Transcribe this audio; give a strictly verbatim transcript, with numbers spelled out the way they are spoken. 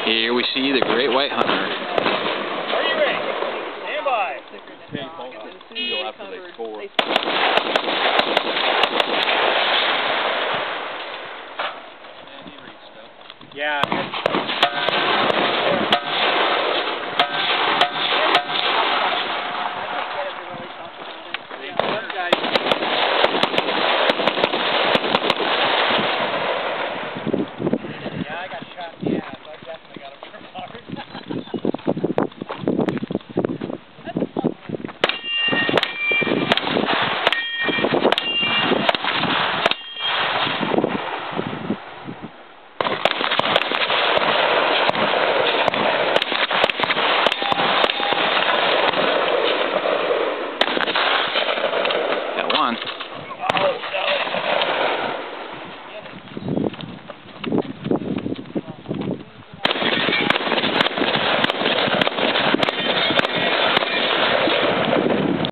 Here we see the great white hunter. Are you ready? Stand by. Ten calls to the seal after they score. Yeah.